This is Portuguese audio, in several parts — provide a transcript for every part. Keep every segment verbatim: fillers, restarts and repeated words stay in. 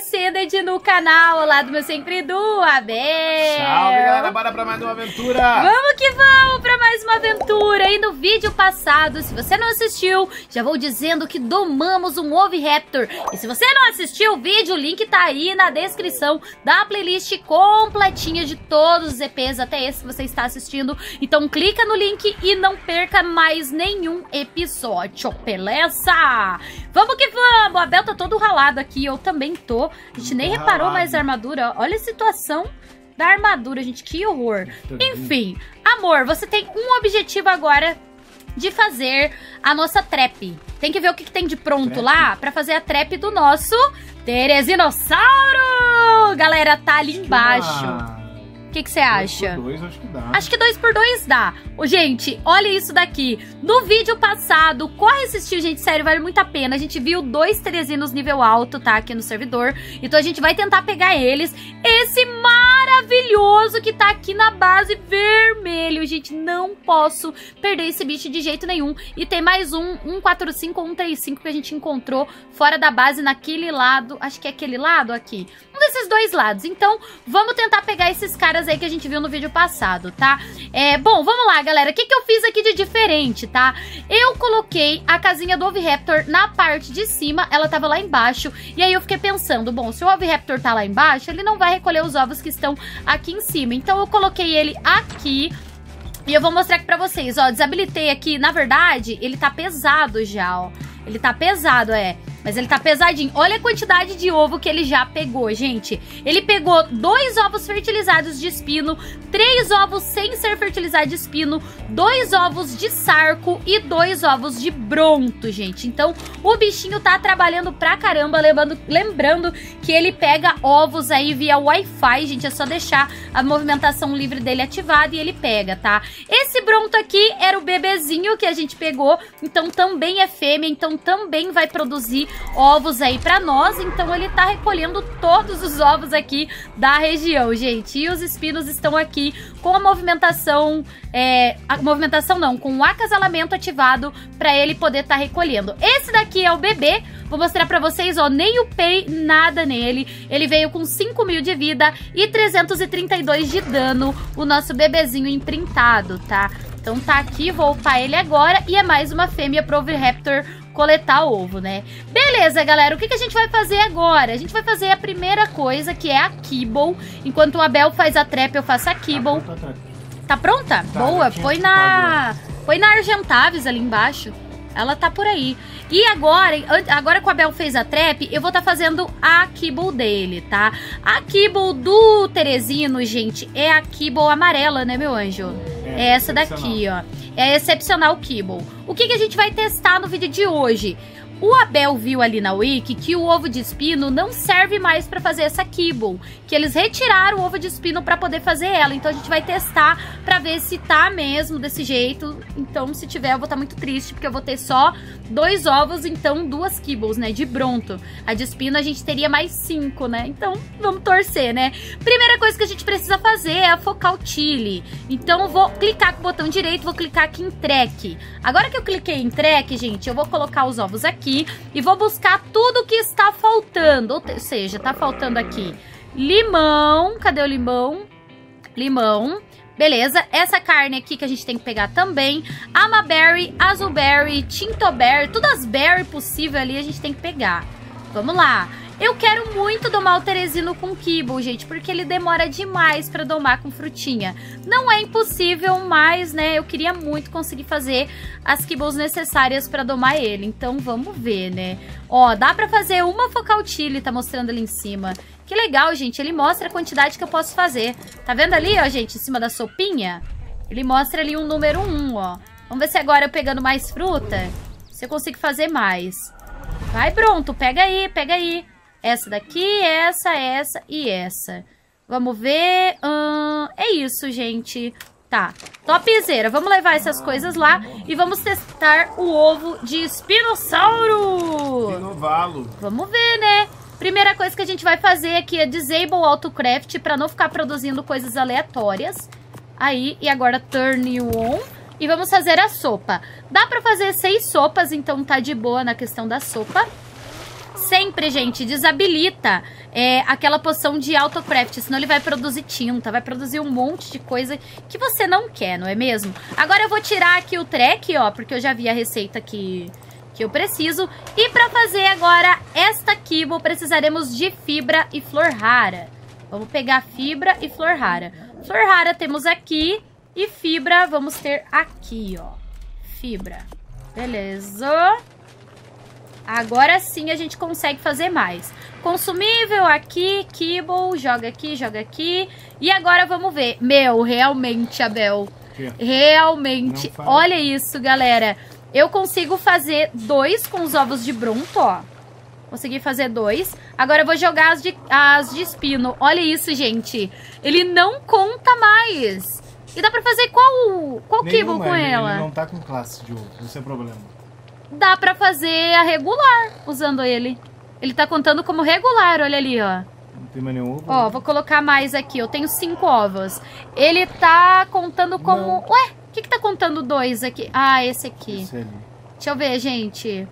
Syned no canal. Olá do meu sempre do Abel. Salve, galera, bora pra mais uma aventura. Vamos que vamos pra mais uma aventura. E no vídeo passado, se você não assistiu, já vou dizendo que domamos um Oviraptor. E se você não assistiu o vídeo, o link tá aí na descrição da playlist completinha de todos os E Ps, até esse que você está assistindo. Então clica no link e não perca mais nenhum episódio, beleza? Vamos que vamos. O Abel tá todo ralado aqui, eu também tô. A gente nem Tá reparou ralado. mais a armadura. Olha a situação da armadura, gente, que horror. Enfim, amor, você tem um objetivo agora de fazer a nossa trap. Tem que ver o que, que tem de pronto Trap? lá pra fazer a trap do nosso Terezinossauro. Galera, tá ali embaixo. O que que você acha? Dois, acho que dá. Acho que dois por dois dá. Ô, gente, olha isso daqui. No vídeo passado, corre assistir, gente, sério, vale muito a pena. A gente viu dois Terezinos nível alto, tá, aqui no servidor. Então a gente vai tentar pegar eles. Esse maravilhoso que tá aqui na base vermelho. Gente, não posso perder esse bicho de jeito nenhum. E tem mais um, um quatro cinco ou um três cinco que a gente encontrou fora da base naquele lado. Acho que é aquele lado aqui. Um desses dois lados. Então, vamos tentar pegar esses caras aí que a gente viu no vídeo passado, tá? É, bom, vamos lá, galera. O que que eu fiz aqui de diferente, tá? Eu coloquei a casinha do Oviraptor na parte de cima, ela tava lá embaixo, e aí eu fiquei pensando, bom, se o Oviraptor tá lá embaixo, ele não vai recolher os ovos que estão aqui em cima. Então eu coloquei ele aqui, e eu vou mostrar aqui pra vocês, ó, desabilitei aqui, na verdade, ele tá pesado já, ó. Ele tá pesado, é. Mas ele tá pesadinho. Olha a quantidade de ovo que ele já pegou, gente. Ele pegou dois ovos fertilizados de espino, três ovos sem ser fertilizado de espino, dois ovos de sarco e dois ovos de bronto, gente. Então, o bichinho tá trabalhando pra caramba. Lembrando, lembrando que ele pega ovos aí via Wi-Fi, gente. É só deixar a movimentação livre dele ativada e ele pega, tá? Esse bronto aqui era o bebezinho que a gente pegou. Então, também é fêmea. Então, também vai produzir ovos aí pra nós, então ele tá recolhendo todos os ovos aqui da região, gente. E os espinos estão aqui com a movimentação, é, a movimentação não, com o acasalamento ativado pra ele poder tá recolhendo. Esse daqui é o bebê, vou mostrar pra vocês, ó, nem upei nada nele. Ele veio com cinco mil de vida e trezentos e trinta e dois de dano, o nosso bebezinho imprintado, tá? Então tá aqui, vou upar ele agora e é mais uma fêmea pro Oviraptor coletar ovo, né? Beleza, galera, o que, que a gente vai fazer agora? A gente vai fazer a primeira coisa, que é a Kibble. Enquanto o Abel faz a trap, eu faço a Kibble. Tá, tá, tá. Tá pronta? Tá, boa, foi na... Foi na Argentavis ali embaixo. Ela tá por aí. E agora, agora que o Abel fez a trap, eu vou estar tá fazendo a Kibble dele, tá? A Kibble do Terezino, gente, é a Kibble amarela, né, meu anjo? É, é essa daqui, ó. É a Exceptional Kibble. O que, que a gente vai testar no vídeo de hoje? O Abel viu ali na wiki que o ovo de espino não serve mais pra fazer essa Kibble, que eles retiraram o ovo de espino pra poder fazer ela. Então a gente vai testar pra ver se tá mesmo desse jeito. Então se tiver eu vou estar muito triste, porque eu vou ter só dois ovos, então duas Kibbles, né, de bronto. A de espino a gente teria mais cinco, né, então vamos torcer, né. Primeira coisa que a gente precisa fazer é afocar o Chile. Então eu vou clicar com o botão direito, vou clicar aqui em track. Agora que eu cliquei em track, gente, eu vou colocar os ovos aqui e vou buscar tudo que está faltando. Ou seja, tá faltando aqui limão. Cadê o limão? Limão. Beleza, essa carne aqui que a gente tem que pegar também. Amaberry, azulberry, tintoberry, todas as berry possível ali a gente tem que pegar. Vamos lá. Eu quero muito domar o Terezino com Kibble, gente, porque ele demora demais pra domar com frutinha. Não é impossível, mas, né, eu queria muito conseguir fazer as Kibbles necessárias pra domar ele. Então, vamos ver, né? Ó, dá pra fazer uma focal chili, tá mostrando ali em cima. Que legal, gente, ele mostra a quantidade que eu posso fazer. Tá vendo ali, ó, gente, em cima da sopinha? Ele mostra ali um número um, ó. Vamos ver se agora eu pegando mais fruta, se eu consigo fazer mais. Vai, pronto, pega aí, pega aí. Essa daqui, essa, essa e essa. Vamos ver. Hum, é isso, gente. Tá, topzera. Vamos levar essas coisas lá e vamos testar o ovo de espinossauro. Renová-lo. Vamos ver, né? Primeira coisa que a gente vai fazer aqui é disable autocraft para não ficar produzindo coisas aleatórias. Aí, e agora turn you on. E vamos fazer a sopa. Dá pra fazer seis sopas, então tá de boa na questão da sopa. sempre, gente, desabilita é, aquela poção de autocraft, senão ele vai produzir tinta, vai produzir um monte de coisa que você não quer, não é mesmo? Agora eu vou tirar aqui o track, ó, porque eu já vi a receita que, que eu preciso. E pra fazer agora esta kibble, precisaremos de fibra e flor rara. Vamos pegar fibra e flor rara. Flor rara temos aqui e fibra vamos ter aqui, ó. Fibra. Beleza. Agora sim a gente consegue fazer mais. Consumível aqui, kibble, joga aqui, joga aqui. E agora vamos ver. Meu, realmente, Abel. Que? Realmente. Olha isso, galera. Eu consigo fazer dois com os ovos de bronto, ó. Consegui fazer dois. Agora eu vou jogar as de, as de espino. Olha isso, gente. Ele não conta mais. E dá pra fazer qual, qual kibble com ele, ela? Ele não tá com classe de ovo. Esse é o problema. Dá pra fazer a regular usando ele. Ele tá contando como regular, olha ali, ó. Não tem mais nenhum ovo? Ó, né? Vou colocar mais aqui. Eu tenho cinco ovos. Ele tá contando como... Não. Ué, o que que tá contando dois aqui? Ah, esse aqui. Esse ali. Deixa eu ver, gente.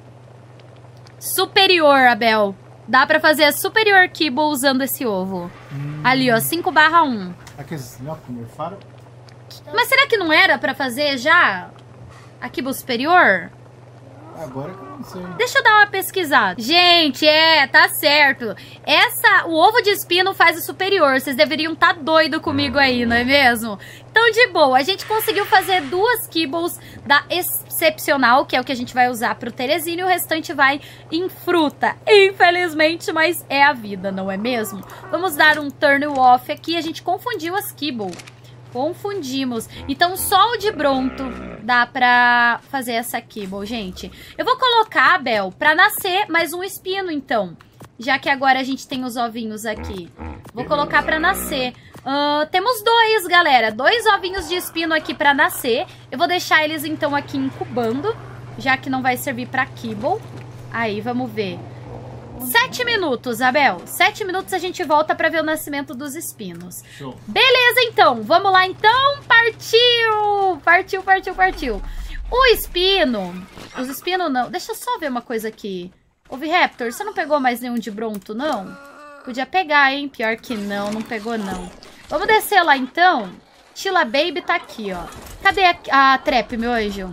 Superior, Abel. Dá pra fazer a superior kibble usando esse ovo. Hum. Ali, ó, cinco barra um. Aqueles não, nerfaram? Mas será que não era pra fazer já a kibble superior? Agora que eu não sei. Deixa eu dar uma pesquisada. Gente, é, tá certo. Essa, o ovo de espino faz o superior. Vocês deveriam estar tá doido comigo aí, não é mesmo? Então, de boa, a gente conseguiu fazer duas kibbles da excepcional, que é o que a gente vai usar pro Terezinho, e o restante vai em fruta. Infelizmente, mas é a vida, não é mesmo? Vamos dar um turn off aqui. A gente confundiu as kibble. Confundimos. Então, só o de bronto dá pra fazer essa kibble, gente. Eu vou colocar, Bel, pra nascer mais um espino, então. Já que agora a gente tem os ovinhos aqui. Vou colocar pra nascer. Uh, temos dois, galera. Dois ovinhos de espino aqui pra nascer. Eu vou deixar eles, então, aqui incubando. Já que não vai servir pra kibble. Aí, vamos ver. Sete minutos, Abel. Sete minutos a gente volta pra ver o nascimento dos espinos. Show. Beleza, então. Vamos lá, então. Partiu! Partiu, partiu, partiu. O espino... Os espinos não... Deixa eu só ver uma coisa aqui. Oviraptor, você não pegou mais nenhum de bronto, não? Podia pegar, hein? Pior que não, não pegou, não. Vamos descer lá, então. Tila Baby tá aqui, ó. Cadê a, a trap, meu anjo?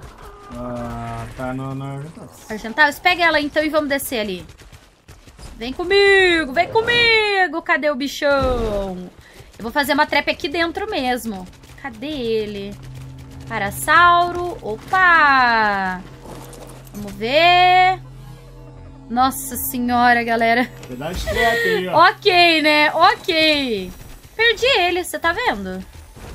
Ah, tá no... no... Argentavis? Pega ela, então, e vamos descer ali. Vem comigo, vem comigo. Cadê o bichão? Eu vou fazer uma trap aqui dentro mesmo. Cadê ele? Parasauro. Opa! Vamos ver. Nossa senhora, galera. Pedaço de trap aí, ó. Ok, né? Ok. Perdi ele, você tá vendo?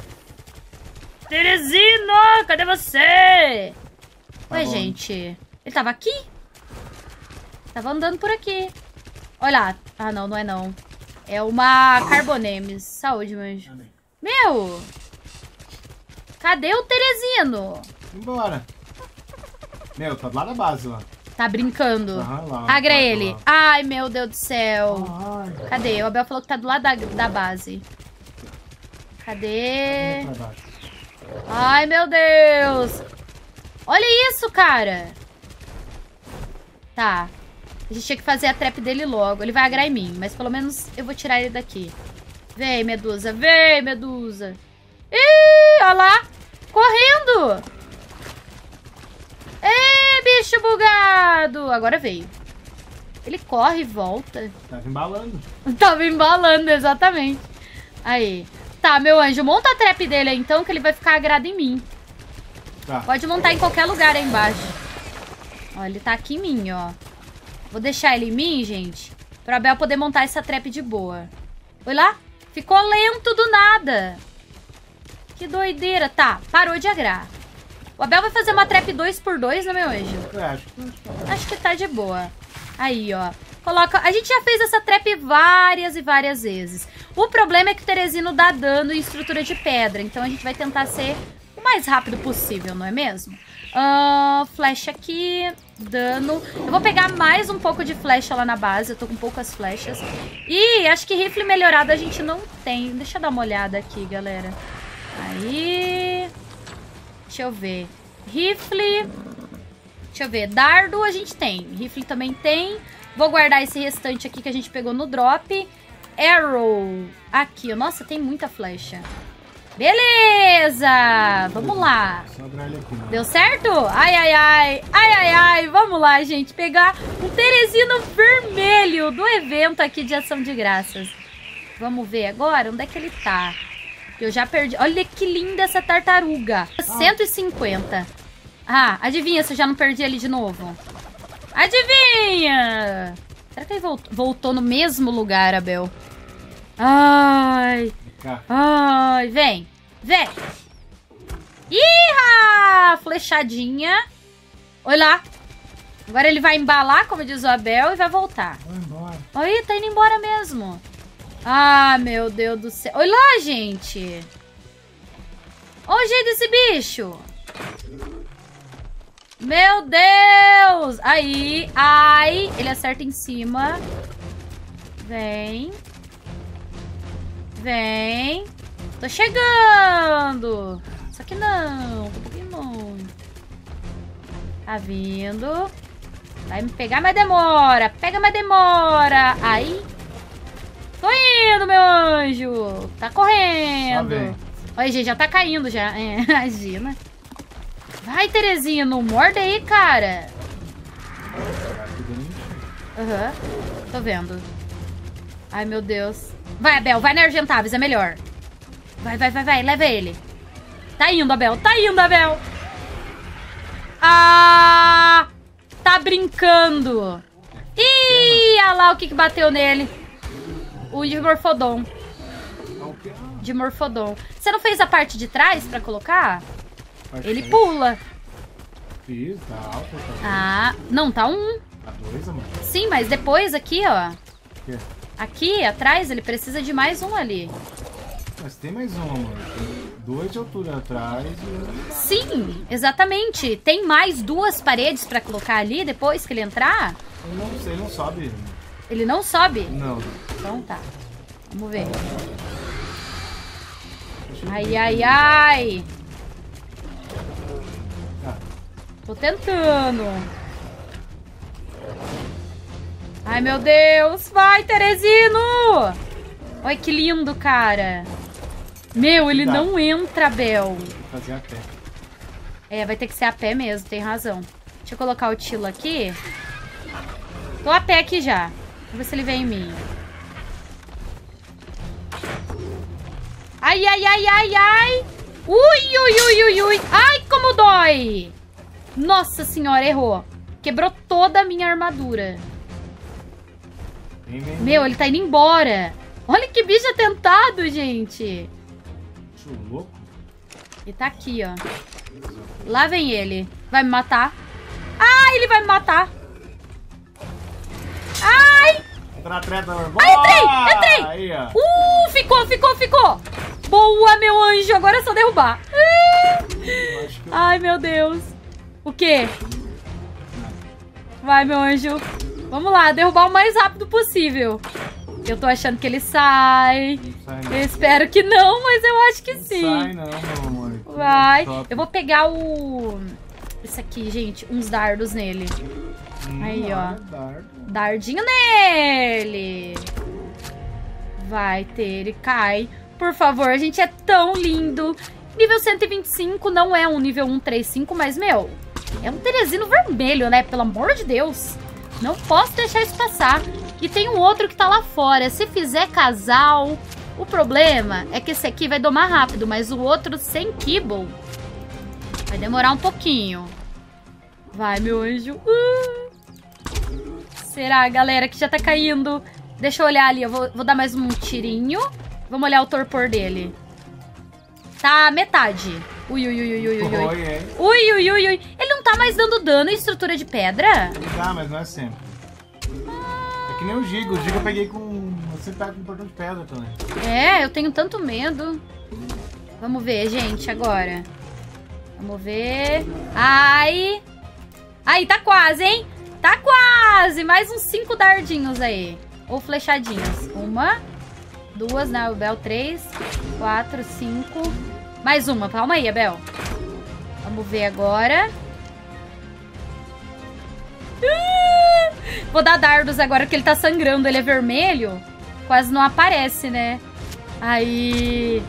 Teresino, cadê você? Tá Ué, bom. Gente. Ele tava aqui? Tava andando por aqui. Olha lá. Ah, não, não é não. É uma Carbonemes. Saúde, meu anjo. Meu! Cadê o Teresino? Embora. Meu, tá lá na base, lá. Tá brincando. Aham, lá. Agra ele. Lá. Ai, meu Deus do céu. Ai. Cadê? O Abel falou que tá do lado da, da base. Cadê? Ai, meu Deus. Olha isso, cara. Tá. A gente tinha que fazer a trap dele logo. Ele vai agrar em mim, mas pelo menos eu vou tirar ele daqui. Vem, Medusa. Vem, Medusa. Ih, olha lá. Correndo. Ê, bicho bugado. Agora veio. Ele corre e volta. Tava embalando. Tava embalando, exatamente. Aí. Tá, meu anjo, monta a trap dele aí, então, que ele vai ficar agrado em mim. Tá. Pode montar em qualquer lugar aí embaixo. Ó, ele tá aqui em mim, ó. Vou deixar ele em mim, gente, pra Abel poder montar essa trap de boa. Foi lá? Ficou lento do nada. Que doideira. Tá, parou de agrar. O Abel vai fazer uma trap dois por dois, né, meu anjo? Eu acho que Acho que tá de boa. Aí, ó. Coloca... A gente já fez essa trap várias e várias vezes. O problema é que o Teresino dá dano em estrutura de pedra. Então a gente vai tentar ser o mais rápido possível, não é mesmo? Uh, flecha aqui. Dano. Eu vou pegar mais um pouco de flecha lá na base. Eu tô com poucas flechas. E acho que rifle melhorado a gente não tem. Deixa eu dar uma olhada aqui, galera. Aí. Deixa eu ver. Rifle. Deixa eu ver. Dardo a gente tem. Rifle também tem. Vou guardar esse restante aqui que a gente pegou no drop. Arrow. Aqui, ó. Nossa, tem muita flecha. Beleza! Vamos lá. Deu certo? Ai, ai, ai. Ai, ai, ai. Vamos lá, gente. Pegar um Teresino vermelho do evento aqui de ação de graças. Vamos ver agora onde é que ele tá. Eu já perdi. Olha que linda essa tartaruga. cento e cinquenta. Ah, adivinha se eu já não perdi ele de novo? Adivinha! Será que ele voltou, voltou no mesmo lugar, Abel? Ai. Ai, vem. Vem. Ih, flechadinha. Olha lá. Agora ele vai embalar, como diz o Abel, e vai voltar. Vai embora. Olha, tá indo embora mesmo. Ah, meu Deus do céu. Olha lá, gente. Olha o jeito desse bicho. Meu Deus. Aí, ai. Ele acerta em cima. Vem. Vem. Tô chegando. Só que não. Tô um pouquinho longe. Tá vindo. Vai me pegar, mas demora. Pega, mas demora. Aí. Tô indo, meu anjo. Tá correndo. Olha, gente, já tá caindo já. É, imagina. Vai, Teresino. Morde aí, cara. Aham. Uhum. Tô vendo. Ai, meu Deus. Vai, Abel. Vai na Argentavis. É melhor. Vai, vai, vai, vai. Leva ele. Tá indo, Abel. Tá indo, Abel. Ah! Tá brincando. Ih, olha lá o que, que bateu nele. O de Morfodon. De Morfodon. Você não fez a parte de trás pra colocar? Ele pula. Fiz, tá alto. Tá ah, não, tá um. Tá dois, amor. Sim, mas depois aqui, ó. Que? Aqui, atrás, ele precisa de mais um ali. Mas tem mais um, amor. Tem dois de altura atrás e... Sim, exatamente. Tem mais duas paredes pra colocar ali depois que ele entrar? Eu não sei, ele não sobe. Ele não sobe? Não. Então tá. Vamos ver. Ai, ai, ai. Ah. Tô tentando. Ai, meu Deus. Vai, Teresino. Olha que lindo, cara. Meu, ele Cuidado. não entra, Bel. Vou fazer a pé. É, vai ter que ser a pé mesmo, tem razão. Deixa eu colocar o Tilo aqui. Tô a pé aqui já. Vamos ver se ele vem em mim. Ai, ai, ai, ai, ai. Ui, ui, ui, ui, ui. Ai, como dói. Nossa senhora, errou. Quebrou toda a minha armadura. Vem, vem, Meu, ele tá indo embora. Olha que bicho atentado, gente. Bicho louco. Ele tá aqui, ó. Lá vem ele. Vai me matar. Ai, ele vai me matar. Ai. Entra na treta, amor. Ai, entrei, entrei. Aí, ó. Uh, ficou, ficou, ficou. Boa, meu anjo. Agora é só derrubar. Eu acho que eu... Ai, meu Deus. O quê? Vai, meu anjo. Vamos lá, derrubar o mais rápido possível. Eu tô achando que ele sai. Não sai, não. Eu espero que não, mas eu acho que sim. Não sai não, meu amor. Vai. Top. Eu vou pegar o... Esse aqui, gente. Uns dardos nele. Hum, Aí, ó. dardo. Dardinho nele. Vai ter, ele cai. Por favor, a gente é tão lindo. Nível cento e vinte e cinco não é um nível cento e trinta e cinco, mas, meu, é um Teresino vermelho, né? Pelo amor de Deus. Não posso deixar isso passar. E tem um outro que tá lá fora. Se fizer casal, o problema é que esse aqui vai domar rápido, mas o outro sem kibble vai demorar um pouquinho. Vai, meu anjo. Uh. Será, galera, que já tá caindo? Deixa eu olhar ali. Eu vou, vou dar mais um tirinho. Vamos olhar o torpor dele. Tá metade. Ui, ui, ui, ui, ui, ui. Oi, é. Ui, ui, ui, ui. Ele não tá mais dando dano em estrutura de pedra? Ele dá, mas não é sempre. É que nem o Giga. O Giga eu peguei com... Você pega com um portão de pedra também. É, eu tenho tanto medo. Vamos ver, gente, agora. Vamos ver. Ai. Aí, tá quase, hein? Tá quase. Mais uns cinco dardinhos aí. Ou flechadinhas. Uma, duas, né? O Bel, três, quatro, cinco. Mais uma. Calma aí, Abel. Vamos ver agora. Uh, Vou dar dardos agora que ele tá sangrando. Ele é vermelho. Quase não aparece, né? Aí...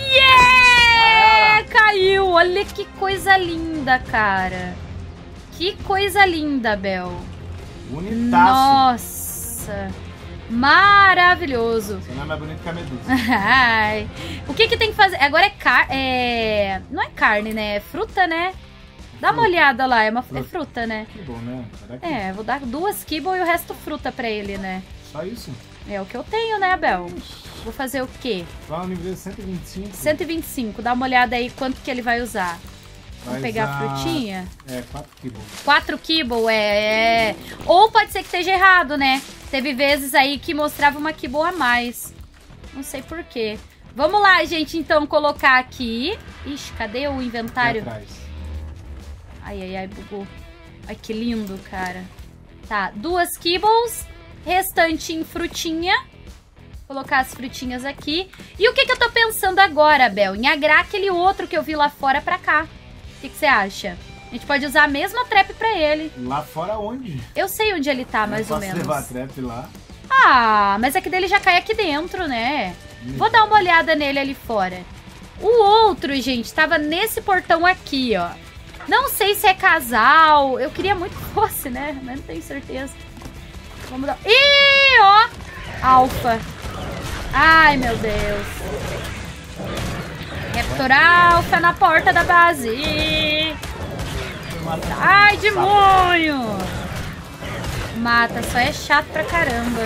Yeah! Caiu! Olha que coisa linda, cara. Que coisa linda, Bel. Bonitaço. Nossa. Maravilhoso. Você não é mais bonito que a Medusa. Ai. O que que tem que fazer? Agora é carne. É... Não é carne, né? É fruta, né? Dá uma olhada lá. É, uma... fruta. é fruta, né? Que bom, né? É, vou dar duas kibble e o resto fruta pra ele, né? Só isso? É o que eu tenho, né, Bel? Vou fazer o quê? Vai no nível cento e vinte e cinco. cento e vinte e cinco. Dá uma olhada aí quanto que ele vai usar. Vamos Vai pegar usar... a frutinha? É, quatro kibble. quatro kibble, é, é... Ou pode ser que esteja errado, né? Teve vezes aí que mostrava uma kibble a mais. Não sei por quê. Vamos lá, gente, então, colocar aqui. Ixi, cadê o inventário? Aqui atrás. Ai, ai, ai, bugou. Ai, que lindo, cara. Tá, duas kibbles. Restante em frutinha. Vou colocar as frutinhas aqui. E o que que eu tô pensando agora, Bel? Em agrar aquele outro que eu vi lá fora pra cá. O que que você acha? A gente pode usar a mesma trap pra ele. Lá fora onde? Eu sei onde ele tá, mais eu ou posso menos. levar a trap lá. Ah, mas é que dele já cai aqui dentro, né? Vou dar uma olhada nele ali fora. O outro, gente, tava nesse portão aqui, ó. Não sei se é casal. Eu queria muito que fosse, né? Mas não tenho certeza. Vamos dar... Ih, ó! Alfa. Ai, meu Deus. Raptor Alfa na porta da base. Ai, demônio! Mata, só é chato pra caramba.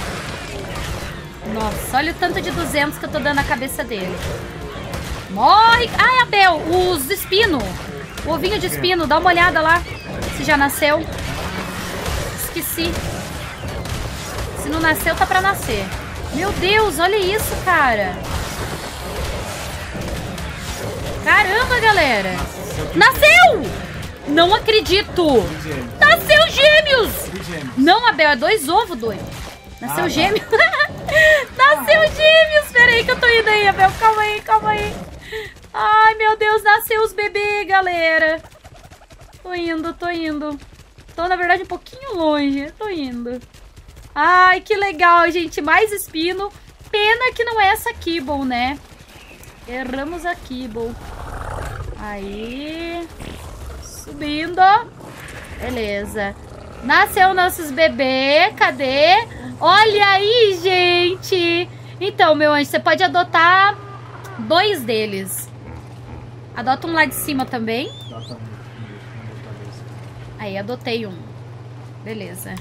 Nossa, olha o tanto de duzentos que eu tô dando na cabeça dele. Morre! Ai, Abel, os espino. O ovinho de espino, dá uma olhada lá. Se já nasceu. Esqueci. Se não nasceu, tá pra nascer. Meu Deus, olha isso, cara. Caramba, galera. Nasceu! Não acredito. Nasceu gêmeos. Não, Abel, é dois ovos, doido. Nasceu ah, gêmeos. Nasceu gêmeos. Pera aí que eu tô indo aí, Abel. Calma aí, calma aí. Ai, meu Deus, nasceu os bebês, galera. Tô indo, tô indo. Tô, na verdade, um pouquinho longe. Tô indo. Ai, que legal, gente. Mais espino. Pena que não é essa kibble, né? Erramos a kibble. Aí. Subindo. Beleza. Nasceu nossos bebês. Cadê? Olha aí, gente. Então, meu anjo, você pode adotar dois deles. Adota um lá de cima também. Aí, adotei um. Beleza.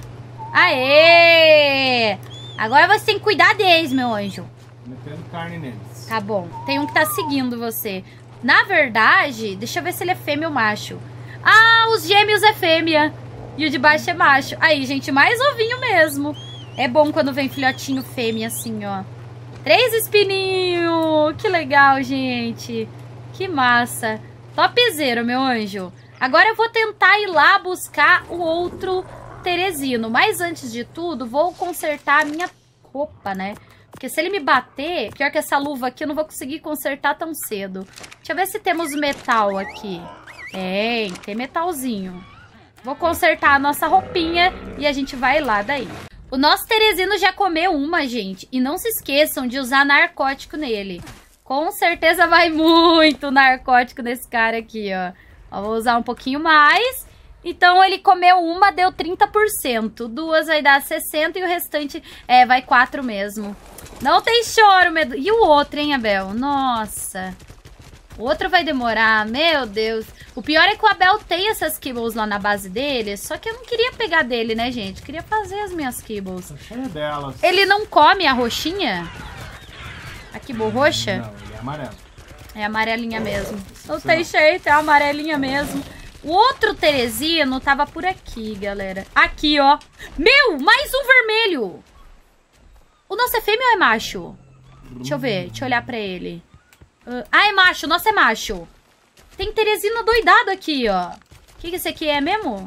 Aê! Agora você tem que cuidar deles, meu anjo. Metendo carne neles. Tá bom. Tem um que tá seguindo você. Na verdade, deixa eu ver se ele é fêmea ou macho. Ah, os gêmeos é fêmea. E o de baixo é macho. Aí, gente, mais ovinho mesmo. É bom quando vem filhotinho fêmea assim, ó. Três espininhos. Que legal, gente. Que massa. Topzera, meu anjo. Agora eu vou tentar ir lá buscar o outro Teresino. Mas antes de tudo, vou consertar a minha roupa, né? Porque se ele me bater, pior que essa luva aqui, eu não vou conseguir consertar tão cedo. Deixa eu ver se temos metal aqui. Tem, tem metalzinho. Vou consertar a nossa roupinha e a gente vai lá daí. O nosso Teresino já comeu uma, gente. E não se esqueçam de usar narcótico nele. Com certeza vai muito narcótico nesse cara aqui, ó. Ó, vou usar um pouquinho mais. Então, ele comeu uma, deu trinta por cento. Duas vai dar sessenta por cento e o restante é, vai quatro mesmo. Não tem choro, medo. E o outro, hein, Abel? Nossa. O outro vai demorar, meu Deus. O pior é que o Abel tem essas kibbles lá na base dele. Só que eu não queria pegar dele, né, gente? Eu queria fazer as minhas kibbles. Tô cheio delas. Ele não come a roxinha? A kibble roxa? Não, ele é amarelo. É amarelinha mesmo. Não tem jeito, é amarelinha mesmo. O outro Teresino tava por aqui, galera. Aqui, ó. Meu, mais um vermelho. O nosso é fêmea ou é macho? Deixa eu ver, deixa eu olhar pra ele. Uh, ah, é macho, o nosso é macho. Tem Teresino doidado aqui, ó. O que, que esse aqui é mesmo?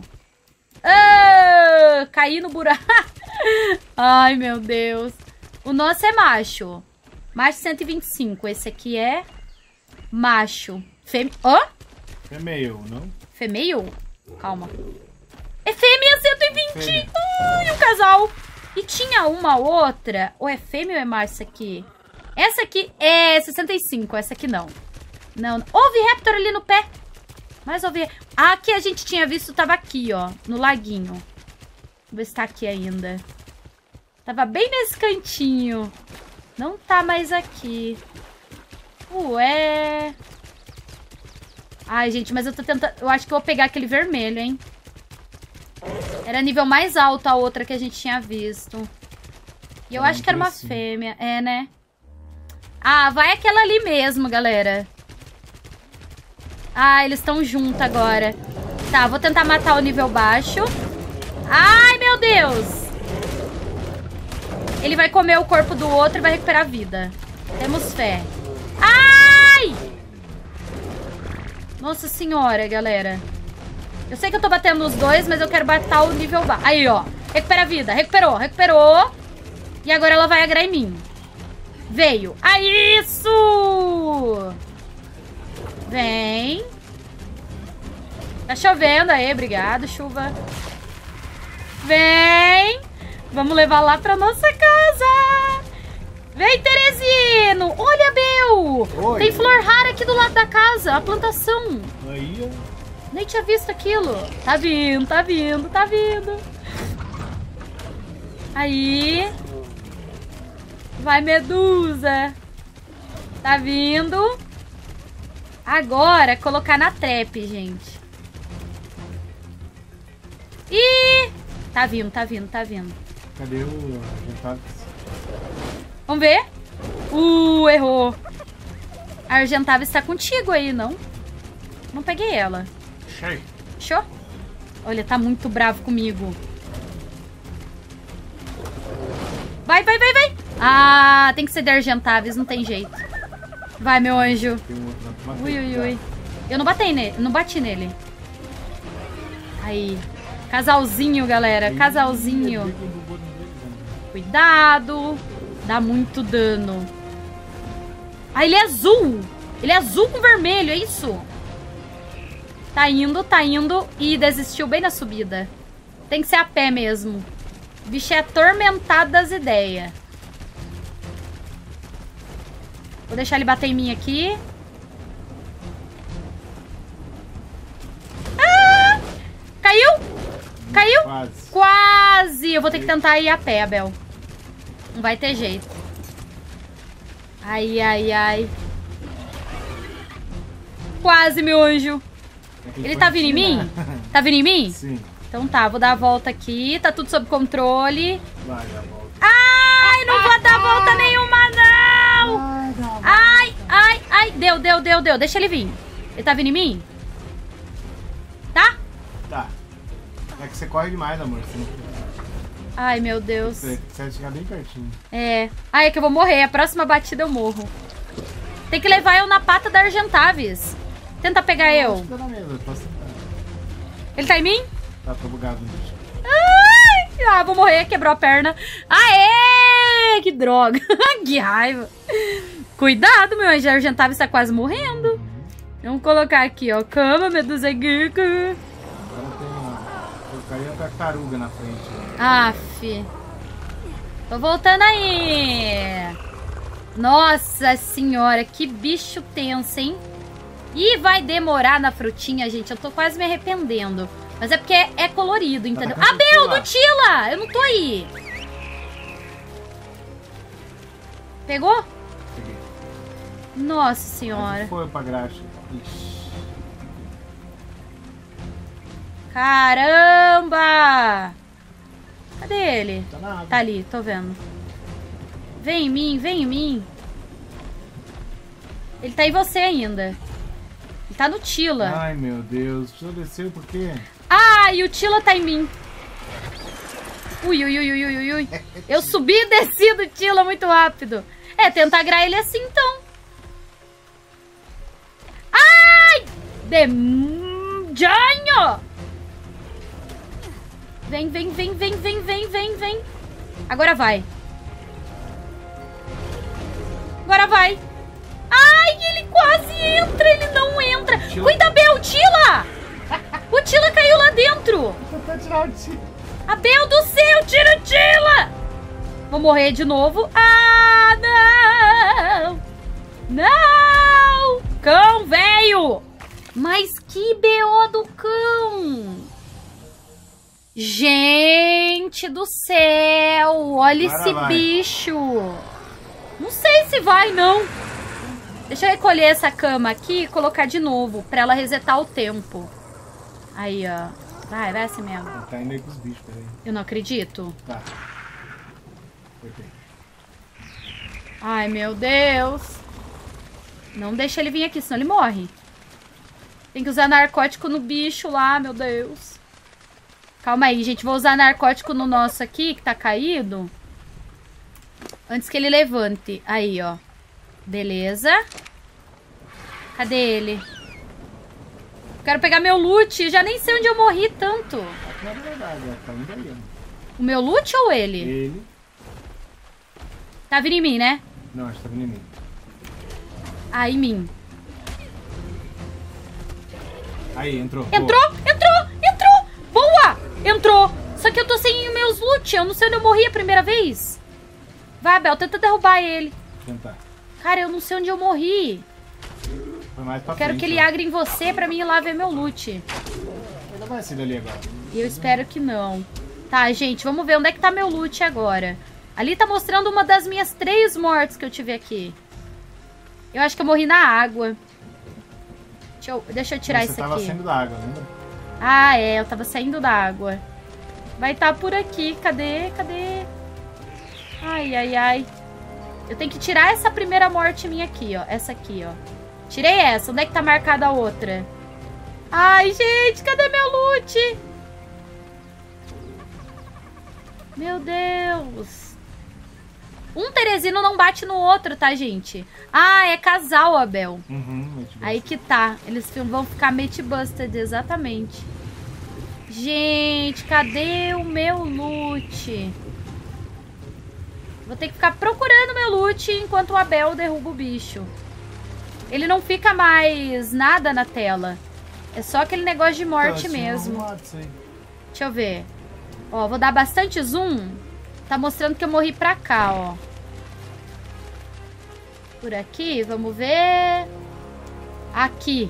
Ah, caí no buraco. Ai, meu Deus. O nosso é macho. Macho cento e vinte e cinco. Esse aqui é macho. Fêmea. Ó? Female, não? Female? Calma. É fêmea cento e vinte. Fêmea. Ai, um casal. E tinha uma outra. Ou é fêmea ou é macho essa aqui? Essa aqui é sessenta e cinco. Essa aqui não. Não. Houve Raptor ali no pé. Mas ouvi. A que a gente tinha visto tava aqui, ó. No laguinho. Vamos ver se tá aqui ainda. Tava bem nesse cantinho. Não tá mais aqui. Ué. Ai, gente, mas eu tô tentando... Eu acho que eu vou pegar aquele vermelho, hein? Era nível mais alto a outra que a gente tinha visto. E eu acho que era uma fêmea. É, né? Ah, vai aquela ali mesmo, galera. Ah, eles estão juntos agora. Tá, vou tentar matar o nível baixo. Ai, meu Deus. Ele vai comer o corpo do outro e vai recuperar a vida. Temos fé. Ai! Nossa senhora, galera. Eu sei que eu tô batendo os dois, mas eu quero matar o nível baixo. Aí, ó. Recupera a vida. Recuperou, recuperou. E agora ela vai agrar em mim. Veio. Ah, isso! Vem. Tá chovendo aí. Obrigado, chuva. Vem. Vamos levar lá pra nossa casa. Vem, Teresino. Olha, Bel. Oi. Tem flor rara aqui do lado da casa. A plantação. Aí, ó. Nem tinha visto aquilo. Tá vindo, tá vindo, tá vindo. Aí. Vai, medusa. Tá vindo. Agora, colocar na trap, gente. Ih! Tá vindo, tá vindo, tá vindo. Cadê o Argentavis? Vamos ver. Uh, errou. A Argentavis tá contigo aí, não? Não peguei ela. Cheio. Show? Olha, tá muito bravo comigo. Vai, vai, vai, vai. Ah, tem que ser de Argentavis, não tem jeito. Vai, meu anjo. Tem um outro, matei, Ui, ui, já. ui. Eu não bati nele, não bati nele. Aí. Casalzinho, galera. Aí, Casalzinho. eu digo do botão dele, né? Cuidado. Dá muito dano. Ah, ele é azul. Ele é azul com vermelho, é isso? Tá indo, tá indo. E desistiu bem na subida. Tem que ser a pé mesmo. O bicho é atormentado das ideias. Vou deixar ele bater em mim aqui. Ah! Caiu? Caiu? Quase. Quase! Eu vou ter que tentar ir a pé, Abel. Não vai ter jeito. Ai, ai, ai. Quase, meu anjo. Ele tá vindo em mim? Tá vindo em mim? Sim. Então tá, vou dar a volta aqui. Tá tudo sob controle. Vai, dá a volta. Ai, não vou dar volta nenhuma, não! Vai, dá a volta. Ai, ai, ai. Deu, deu, deu, deu. Deixa ele vir. Ele tá vindo em mim? Tá? Tá. É que você corre demais, amor. Você não... Ai, meu Deus. Você você vai chegar bem pertinho. É. Ai, é que eu vou morrer. A próxima batida eu morro. Tem que levar eu na pata da Argentavis. Tenta pegar eu. Acho que dá na mesa, eu posso tentar. Ele tá em mim? Tá, tô bugado no bicho. Ai! Ah, vou morrer. Quebrou a perna. Aê! Que droga. Que raiva. Cuidado, meu anjo. A Argentavis tá quase morrendo. Vamos colocar aqui, ó. Cama, medusa geek. Agora tem uma... Eu caí a tartaruga na frente. Aff. Tô voltando aí. Nossa senhora, que bicho tenso, hein? E vai demorar na frutinha, gente. Eu tô quase me arrependendo. Mas é porque é, é colorido, entendeu? Tá, Abel, não tila! Eu não tô aí. Pegou? Peguei. Nossa senhora. Aí foi pra graxa. Ixi. Caramba! Cadê ele? Tá nada. Tá ali, tô vendo. Vem em mim, vem em mim. Ele tá em você ainda. Ele tá no Tila. Ai, meu Deus. Deixa eu descer por quê? Ai, o Tila tá em mim. Ui, ui, ui, ui, ui, ui. Eu subi e desci do Tila muito rápido. É, tentar agrar ele assim, então. Ai! Demônio! Vem, vem, vem, vem, vem, vem, vem, vem. Agora vai. Agora vai. Ai, ele quase entra. Ele não entra. Cuida, Bel, Tila! O Tila caiu lá dentro. tentar tirar o tiro. Abel do céu, tira o Tila! Vou morrer de novo. Ah, não! Não! Cão, velho! Mas que B O do cão! Gente do céu! Olha Agora esse vai. bicho! Não sei se vai, não. Deixa eu recolher essa cama aqui e colocar de novo, pra ela resetar o tempo. Aí, ó. Vai, vai assim mesmo. Ele tá indo aí com os bichos, peraí. Eu não acredito. Tá. Perfeito. Ai, meu Deus. Não deixa ele vir aqui, senão ele morre. Tem que usar narcótico no bicho lá, meu Deus. Calma aí, gente. Vou usar narcótico no nosso aqui, que tá caído. Antes que ele levante. Aí, ó. Beleza. Cadê ele? Quero pegar meu loot. Já nem sei onde eu morri tanto. Não é verdade, tá indo aí, ó. O meu loot ou ele? Ele. Tá vindo em mim, né? Não, acho que tá vindo em mim. Ah, em mim. Aí, entrou. Entrou, entrou, entrou. Boa! Entrou. Só que eu tô sem meus loot. Eu não sei onde eu morri a primeira vez. Vai, Abel, tenta derrubar ele. Vou tentar. Cara, eu não sei onde eu morri. Foi mais pra Quero frente, que ele ó. agre em você pra mim ir lá ver meu loot. Ele não vai ser dali agora. E eu espero que não. Tá, gente, vamos ver onde é que tá meu loot agora. Ali tá mostrando uma das minhas três mortes que eu tive aqui. Eu acho que eu morri na água. Deixa eu, deixa eu tirar Você isso tava aqui. saindo da água, lembra? Ah, é, eu tava saindo da água. Vai estar tá por aqui. Cadê? Cadê? Ai, ai, ai. Eu tenho que tirar essa primeira morte minha aqui, ó. Essa aqui, ó. Tirei essa. Onde é que tá marcada a outra? Ai, gente, cadê meu loot? Meu Deus. Um Teresino não bate no outro, tá, gente? Ah, é casal, Abel. Uhum, Aí que tá. Eles vão ficar mate busted, exatamente. Gente, cadê o meu loot? Vou ter que ficar procurando meu loot enquanto o Abel derruba o bicho. Ele não fica mais nada na tela. É só aquele negócio de morte então, mesmo. Morte, Deixa eu ver. Ó, vou dar bastante zoom. Tá mostrando que eu morri pra cá, ó. Por aqui, vamos ver. Aqui.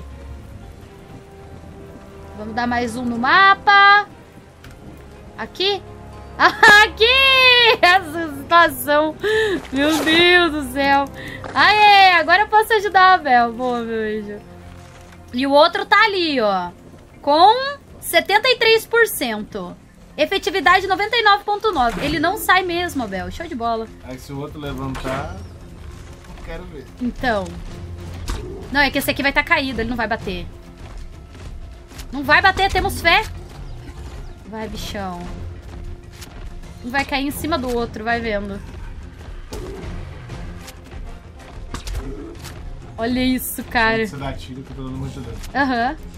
Vamos dar mais zoom no mapa. Aqui. Aqui! Essa situação. Meu Deus do céu. Aê, agora eu posso ajudar a Abel. Boa, meu anjo. E o outro tá ali, ó. Com setenta e três por cento. Efetividade noventa e nove ponto nove. Ele não sai mesmo, Abel. Show de bola. Aí se o outro levantar, eu quero ver. Então. Não, é que esse aqui vai estar tá caído. Ele não vai bater. Não vai bater, temos fé. Vai, bichão. Um vai cair em cima do outro, vai vendo. Olha isso, cara. Você dá tiro que eu tô dando muito dano. Aham. Uhum.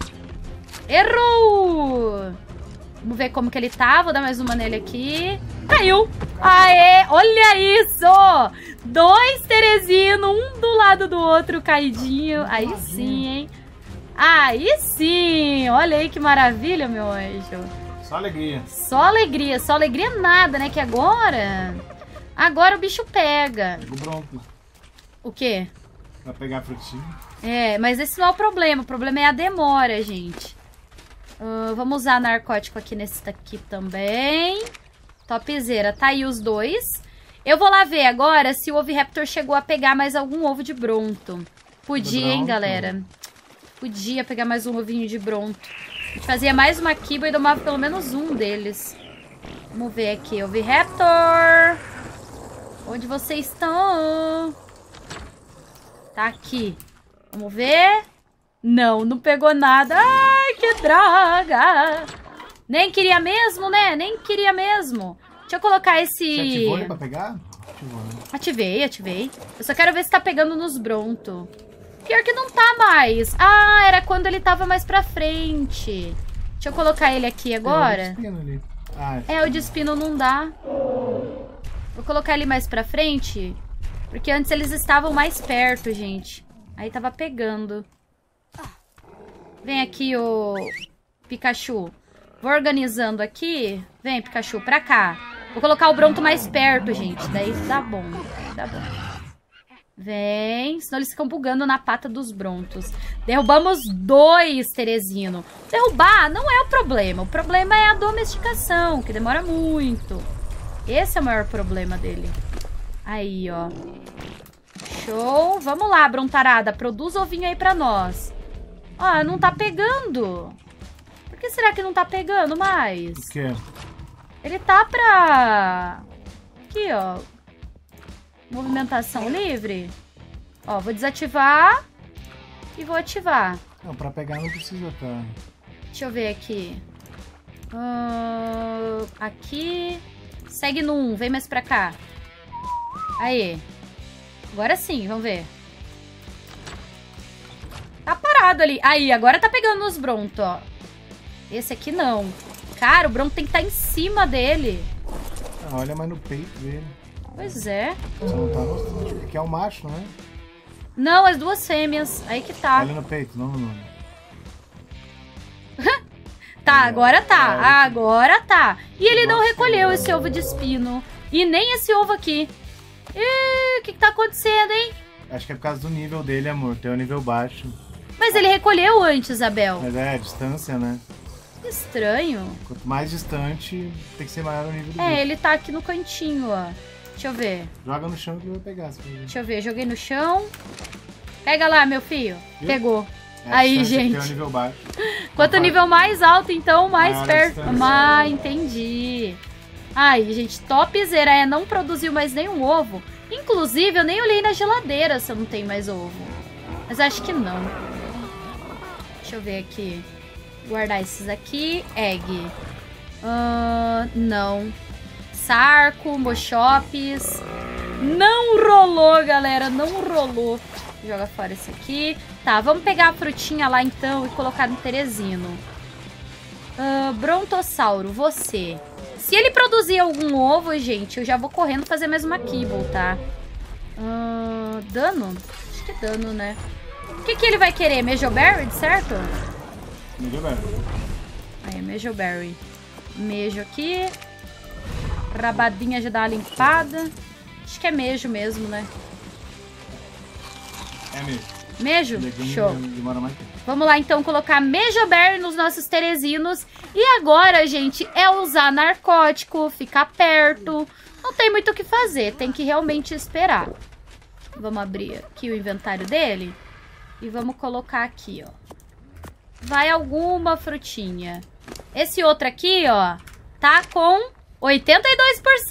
Errou! Vamos ver como que ele tá. Vou dar mais uma nele aqui. Caiu! Aê! Olha isso! Dois Teresino, um do lado do outro, caidinho. Aí sim, hein? Aí sim! Olha aí que maravilha, meu anjo. Só alegria. Só alegria. Só alegria nada, né? Que agora... Agora o bicho pega. Pega o bronco. O quê? Pra pegar a frutinha. É, mas esse não é o problema. O problema é a demora, gente. Uh, vamos usar narcótico aqui nesse daqui também. Topzera. Tá aí os dois. Eu vou lá ver agora se o Oviraptor chegou a pegar mais algum ovo de bronto. Podia, hein, galera? Podia pegar mais um ovinho de bronto. A gente fazia mais uma kiba e domava pelo menos um deles. Vamos ver aqui. Oviraptor. Onde vocês estão? Tá aqui. Vamos ver. Não, não pegou nada. Ai, que droga. Nem queria mesmo, né? Nem queria mesmo. Deixa eu colocar esse... Você ativou ele pra pegar? Ativou, né? Ativei, ativei. Eu só quero ver se tá pegando nos bronto. Pior que não tá mais. Ah, era quando ele tava mais pra frente. Deixa eu colocar ele aqui agora. É, o despino ali. Ah, é, o despino não dá. Vou colocar ele mais pra frente. Porque antes eles estavam mais perto, gente. Aí tava pegando. Vem aqui, ô Pikachu. Vou organizando aqui. Vem, Pikachu, pra cá. Vou colocar o Bronto mais perto, gente. Daí dá bom. Dá bom. Vem. Senão eles ficam bugando na pata dos Brontos. Derrubamos dois, Teresino. Derrubar não é o problema. O problema é a domesticação, que demora muito. Esse é o maior problema dele. Aí, ó. Show. Vamos lá, Brontarada. Produz ovinho aí pra nós. Ó, não tá pegando. Por que será que não tá pegando mais? O quê? Ele tá pra... Aqui, ó. Movimentação livre. Ó, vou desativar. E vou ativar. Não, pra pegar não precisa, tá? Deixa eu ver aqui. Uh, aqui. Segue no um. Vem mais pra cá. Aí. Agora sim, vamos ver. Tá parado ali. Aí, agora tá pegando nos Bronto, ó. Esse aqui não. Cara, o Bronto tem que estar em cima dele. Ah, olha mais no peito dele. Pois é. Você não tá mostrando. Aqui é o macho, não é? Não, as duas fêmeas. Aí que tá. Olha no peito, não no nome. Tá, agora tá. Agora tá. E ele não recolheu esse ovo de espino. E nem esse ovo aqui. Ih, o que que tá acontecendo, hein? Acho que é por causa do nível dele, amor. Tem um nível baixo. Mas ele recolheu antes, Abel. Mas é, a distância, né? Estranho. Quanto mais distante, tem que ser maior o nível do É, bicho. ele tá aqui no cantinho, ó. Deixa eu ver. Joga no chão que ele vai pegar. Se Deixa eu ver. Joguei no chão. Pega lá, meu filho. Viu? Pegou. É, a Aí, distância gente. Tem um nível baixo. Quanto Vai. nível mais alto, então, mais Maior a perto. distância. Ah, entendi. Aí, gente, topzera é não produziu mais nenhum ovo. Inclusive, eu nem olhei na geladeira se eu não tenho mais ovo. Mas acho que não. Deixa eu ver aqui. Guardar esses aqui. Egg. Uh, não. Sarco, Mochops. Não rolou, galera. Não rolou. Joga fora esse aqui. Tá, vamos pegar a frutinha lá então e colocar no Teresino. Uh, Brontossauro, você. Se ele produzir algum ovo, gente, eu já vou correndo fazer mais uma kibble, tá? Uh, dano? Acho que dano, né? O que que ele vai querer? Mejoberry, certo? Mejoberry. Aí, Mejoberry. Mejo aqui. Rabadinha já dá uma limpada. Acho que é mejo mesmo, né? É mesmo. Mejo? Legume Show. demora mais tempo. Vamos lá, então, colocar Mejoberry nos nossos Teresinos. E agora, gente, é usar narcótico, ficar perto. Não tem muito o que fazer, tem que realmente esperar. Vamos abrir aqui o inventário dele. E vamos colocar aqui, ó. Vai alguma frutinha. Esse outro aqui, ó, tá com oitenta e dois por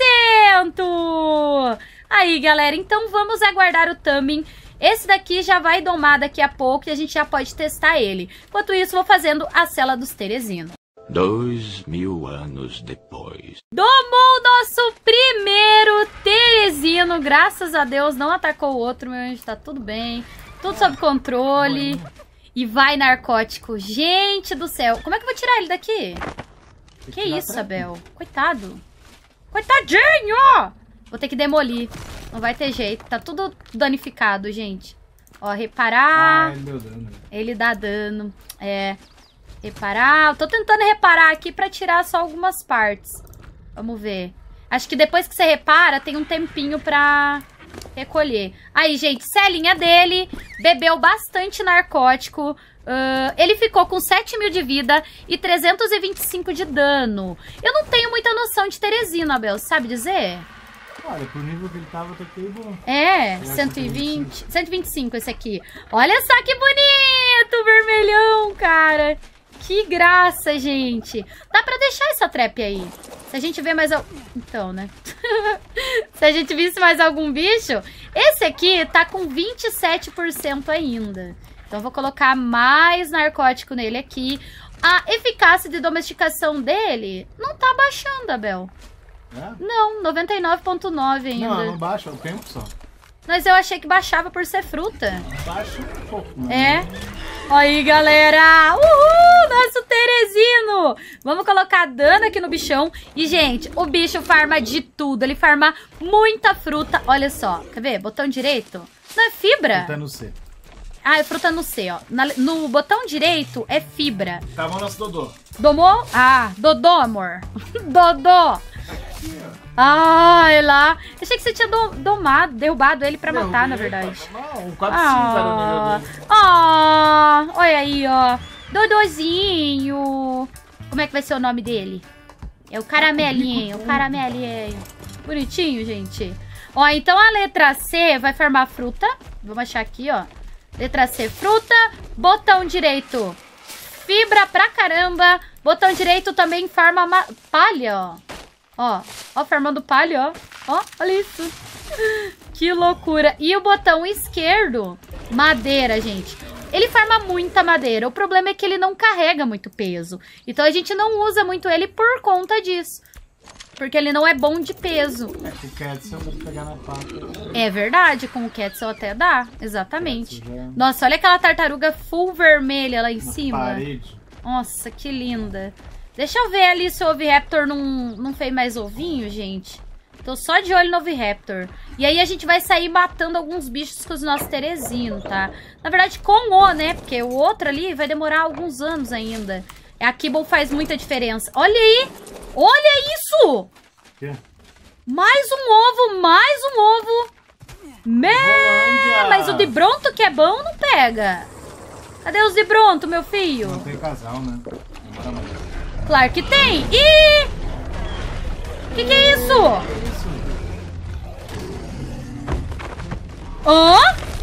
cento. Aí, galera, então vamos aguardar o Tamin. Esse daqui já vai domar daqui a pouco e a gente já pode testar ele. Enquanto isso, vou fazendo a cela dos Teresinos. Dois mil anos depois. Domou o nosso primeiro Teresino. Graças a Deus, não atacou o outro, meu anjo. Tá tudo bem. Tudo sob controle. E vai narcótico. Gente do céu. Como é que eu vou tirar ele daqui? Que isso, Abel? Coitado. Coitadinho! Vou ter que demolir. Não vai ter jeito. Tá tudo danificado, gente. Ó, reparar. Ah, ele deu dano. Ele dá dano. É. Reparar. Eu tô tentando reparar aqui pra tirar só algumas partes. Vamos ver. Acho que depois que você repara, tem um tempinho pra recolher. Aí, gente, celinha dele. Bebeu bastante narcótico. Uh, ele ficou com sete mil de vida e trezentos e vinte e cinco de dano. Eu não tenho muita noção de Teresino, Abel. Sabe dizer? Olha, pro nível que ele tava, tá tudo bom. É, cento e vinte, cento e vinte e cinco esse aqui. Olha só que bonito, vermelhão, cara. Que graça, gente. Dá pra deixar essa trap aí. Se a gente ver mais... Al... Então, né? Se a gente visse mais algum bicho... Esse aqui tá com vinte e sete por cento ainda. Então, vou colocar mais narcótico nele aqui. A eficácia de domesticação dele não tá baixando, Abel. É? Não, noventa e nove ponto nove ainda. Não, não baixa, é o tempo só. Mas eu achei que baixava por ser fruta. Baixa um pouco. Né? É. Aí, galera. Uhul, nosso Teresino. Vamos colocar dano aqui no bichão. E, gente, o bicho farma de tudo. Ele farma muita fruta. Olha só. Quer ver? Botão direito. Não é fibra? Fruta no C. Ah, é fruta no C, ó. Na, no botão direito é fibra. Tá bom, nosso Dodô. Domou? Ah, Dodô, amor. Dodô. Ai, lá. Eu achei que você tinha do, domado, derrubado ele pra matar, na verdade. Não, um quatro cinco era o nível dele. Ah, olha aí, ó. Dodozinho. Como é que vai ser o nome dele? É o Caramelinho, o Caramelinho. Bonitinho, gente. Ó, então a letra C vai farmar fruta. Vamos achar aqui, ó. Letra C, fruta. Botão direito, fibra pra caramba. Botão direito também farma palha, ó. Ó, ó, farmando palha, ó. Ó, olha isso. Que loucura. E o botão esquerdo, madeira, gente. Ele farma muita madeira. O problema é que ele não carrega muito peso. Então a gente não usa muito ele por conta disso. Porque ele não é bom de peso. É, com o Quetzal eu vou pegar na pata. É verdade, com o Quetzal até dá. Exatamente. Nossa, olha aquela tartaruga full vermelha lá em cima. Parede. Nossa, que linda. Deixa eu ver ali se o Oviraptor não, não fez mais ovinho, gente. Tô só de olho no Oviraptor. E aí a gente vai sair matando alguns bichos com os nossos Terezinos, tá? Na verdade, com o, né? Porque o outro ali vai demorar alguns anos ainda. A Kibble faz muita diferença. Olha aí! Olha isso! Quê? Mais um ovo, mais um ovo. Me... Mas o de Bronto que é bom não pega. Cadê os de Bronto, meu filho? Não tem casal, né? Demora mais. Claro que tem. Ih! Que que é isso? Que isso? Hã?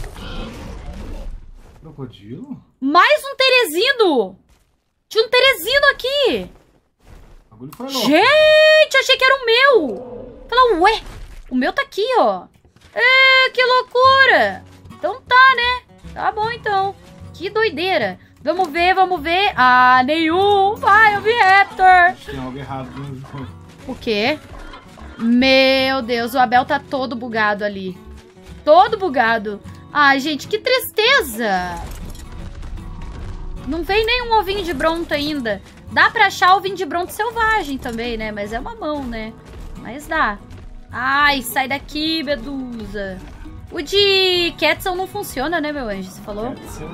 Crocodilo? Mais um Terezino. Tinha um Terezino aqui. O bagulho foi louco. Gente, achei que era o meu. Falei, ué, o meu tá aqui, ó. É, que loucura. Então tá, né? Tá bom, então. Que doideira. Vamos ver, vamos ver. Ah, nenhum. Vai, Oviraptor. Tem algo errado no jogo. O quê? Meu Deus, o Abel tá todo bugado ali. Todo bugado. Ai, gente, que tristeza. Não veio nenhum ovinho de Bronto ainda. Dá pra achar ovinho de Bronto selvagem também, né? Mas é uma mão, né? Mas dá. Ai, sai daqui, Medusa. O de Quetzal não funciona, né, meu anjo? Você falou?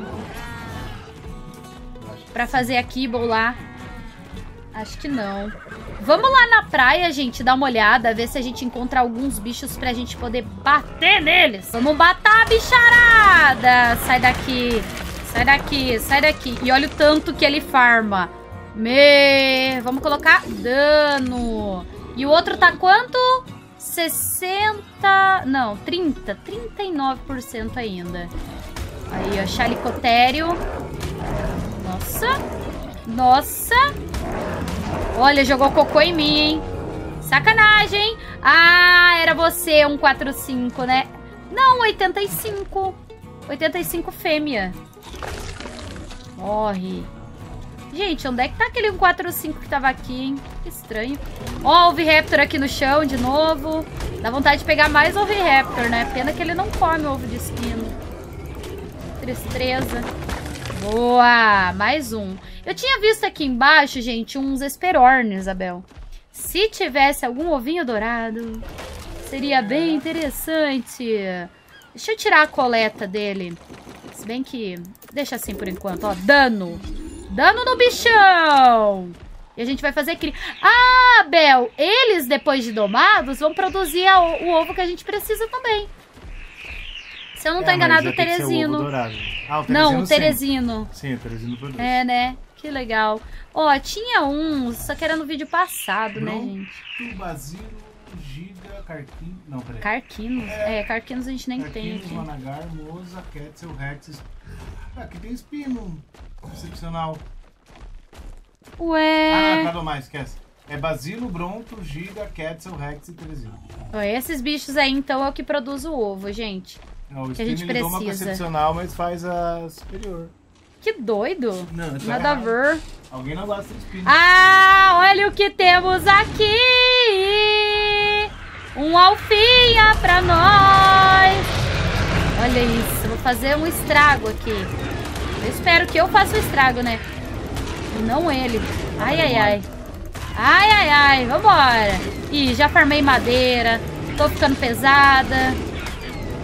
Pra fazer a Kibble lá. Acho que não. Vamos lá na praia, gente, dar uma olhada, ver se a gente encontra alguns bichos pra gente poder bater neles. Vamos bater a bicharada. Sai daqui. Sai daqui, sai daqui. E olha o tanto que ele farma. Me... Vamos colocar dano. E o outro tá quanto? sessenta... Não, trinta. trinta e nove por cento ainda. Aí, ó, chalicotério. Nossa. Nossa. Olha, jogou cocô em mim, hein? Sacanagem. Ah, era você, um quatro cinco, né? Não, oitenta e cinco. oitenta e cinco fêmea. Morre. Gente, onde é que tá aquele um quatro cinco que tava aqui, hein? Que estranho. Ó, o Oviraptor aqui no chão de novo. Dá vontade de pegar mais Oviraptor, né? Pena que ele não come ovo de espino. Tristeza. Boa! Mais um. Eu tinha visto aqui embaixo, gente, uns Esperornis, Isabel. Se tivesse algum ovinho dourado, seria bem interessante. Deixa eu tirar a coleta dele. Se bem que... Deixa assim por enquanto, ó. Dano. Dano no bichão. E a gente vai fazer cria. Ah, Bel, eles, depois de domados, vão produzir a, o ovo que a gente precisa também. Se eu não é, tô enganado, o Terezino. Ah, o Terezino. Não, o Terezino. Sim, sim o Terezino produz. É, né? Que legal. Ó, tinha uns, só que era no vídeo passado, Bronto, né, gente? Basilo, Giga, Carquinhos... Não, peraí. Carquinos? É, é Carquinos a gente nem tem aqui. Managar, Moza, Quetzal, Rex... Ah, aqui tem espino. Excepcional. Ué... Ah, nada mais, esquece. É Basilo, Bronto, Giga, Quetzal, Rex e Terezino. Ó, esses bichos aí, então, é o que produz o ovo, gente. Não, o que a gente ele precisa. Toma excepcional, mas faz a superior. Que doido. Não, tá nada a ver. Alguém não gosta de espino. Ah, olha o que temos aqui. Um alfinha pra nós. Olha isso, vou fazer um estrago aqui. Eu espero que eu faça o estrago, né? E não ele. Ai, ai, ai. Ai, ai, ai, vambora. Ih, já farmei madeira. Tô ficando pesada.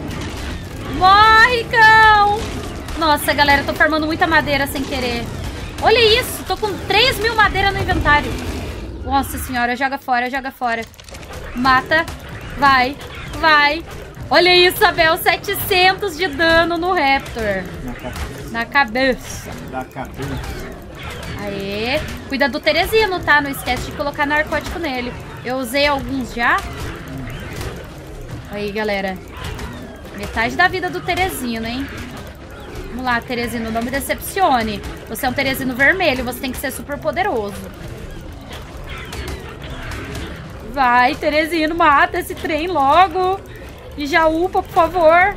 Morre, cão! Nossa, galera, tô farmando muita madeira sem querer. Olha isso, tô com três mil madeira no inventário. Nossa senhora, joga fora, joga fora. Mata, vai, vai. Olha isso, Abel, setecentos de dano no Raptor. Na cabeça. Na cabeça. Aê, cuida do Teresino, tá? Não esquece de colocar narcótico nele. Eu usei alguns já. Aí, galera. Metade da vida do Teresino, hein? Vamos lá, Teresino, não me decepcione. Você é um Teresino vermelho, você tem que ser super poderoso. Vai, Teresino, mata esse trem logo. E já upa, por favor.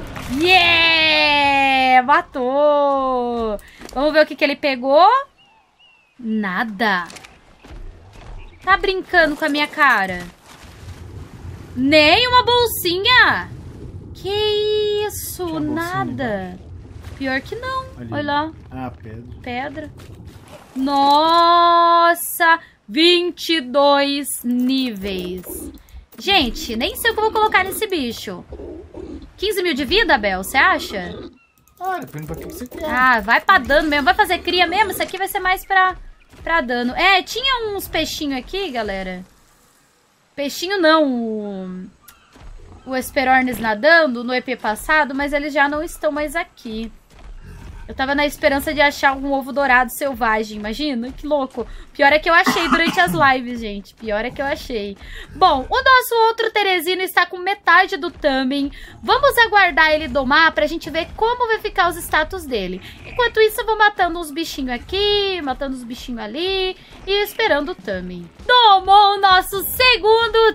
Yeah! Matou! Vamos ver o que, que ele pegou. Nada. Tá brincando com a minha cara? Nem uma bolsinha? Que isso? Nada. Pior que não. Ali. Olha lá. Ah, pedra. Pedra. Nossa! vinte e dois níveis. Gente, nem sei o que eu vou colocar nesse bicho. quinze mil de vida, Bel, você acha? Ah, depende pra que você quer. Ah, vai pra dano mesmo. Vai fazer cria mesmo? Isso aqui vai ser mais pra, pra dano. É, tinha uns peixinhos aqui, galera. Peixinho não, o... o Esperornis nadando no E P passado, mas eles já não estão mais aqui. Eu tava na esperança de achar um ovo dourado selvagem, imagina? Que louco. Pior é que eu achei durante as lives, gente. Pior é que eu achei. Bom, o nosso outro Teresino está com metade do Tamen. Vamos aguardar ele domar pra gente ver como vai ficar os status dele. Enquanto isso, eu vou matando uns bichinhos aqui, matando os bichinhos ali e esperando o Tamen. Domou o nosso segundo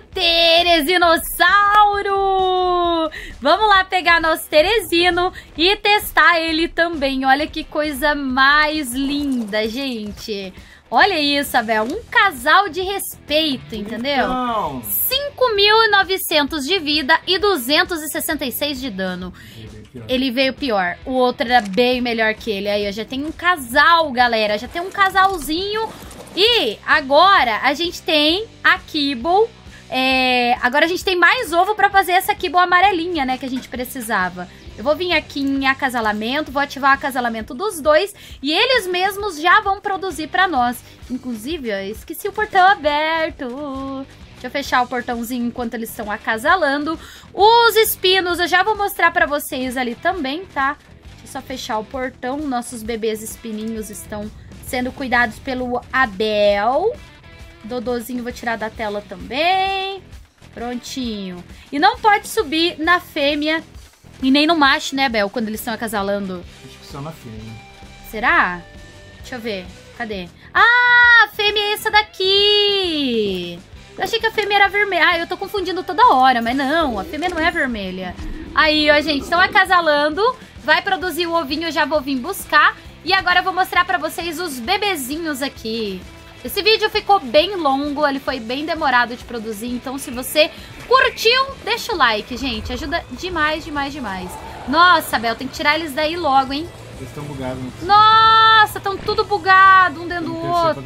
Teresinossauro! Vamos lá pegar nosso Teresino e testar ele também. Olha que coisa mais linda, gente. Olha isso, Abel. Um casal de respeito, entendeu? Então... cinco mil e novecentos de vida e duzentos e sessenta e seis de dano. Ele veio pior. O outro era bem melhor que ele. Aí, ó, já tem um casal, galera. Já tem um casalzinho. E agora a gente tem a Kibble. É... Agora a gente tem mais ovo pra fazer essa Kibble amarelinha, né? Que a gente precisava. Eu vou vir aqui em acasalamento, vou ativar o acasalamento dos dois e eles mesmos já vão produzir pra nós. Inclusive, ó, esqueci o portão aberto. Deixa eu fechar o portãozinho enquanto eles estão acasalando. Os espinos eu já vou mostrar pra vocês ali também, tá? Deixa eu só fechar o portão. Nossos bebês espininhos estão sendo cuidados pelo Abel. Dodozinho vou tirar da tela também. Prontinho. E não pode subir na fêmea e nem no macho, né, Bel? Quando eles estão acasalando. Acho que só na fêmea. Será? Deixa eu ver. Cadê? Ah, a fêmea é essa daqui. Eu achei que a fêmea era vermelha. Ah, eu tô confundindo toda hora, mas não. A fêmea não é vermelha. Aí, ó, gente, estão acasalando. Vai produzir o ovinho, eu já vou vir buscar. E agora eu vou mostrar pra vocês os bebezinhos aqui. Esse vídeo ficou bem longo, ele foi bem demorado de produzir, então se você curtiu, deixa o like, gente. Ajuda demais, demais, demais. Nossa, Bel, tem que tirar eles daí logo, hein? Eles estão bugados. Nossa, estão tudo bugado, um dentro do outro.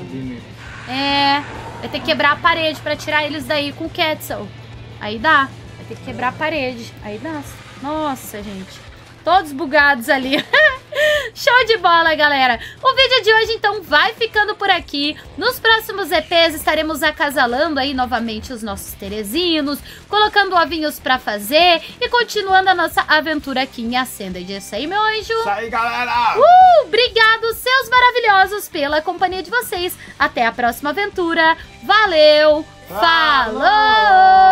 É, vai ter que quebrar a parede pra tirar eles daí com o Quetzal. Aí dá, vai ter que quebrar a parede. Aí dá. Nossa, gente. Todos bugados ali. Show de bola, galera. O vídeo de hoje, então, vai ficando por aqui. Nos próximos E Ps estaremos acasalando aí novamente os nossos teresinos, colocando ovinhos pra fazer e continuando a nossa aventura aqui em Ascended. É isso aí, meu anjo. Isso aí, galera. Uh, obrigado, seus maravilhosos, pela companhia de vocês. Até a próxima aventura. Valeu. Falou.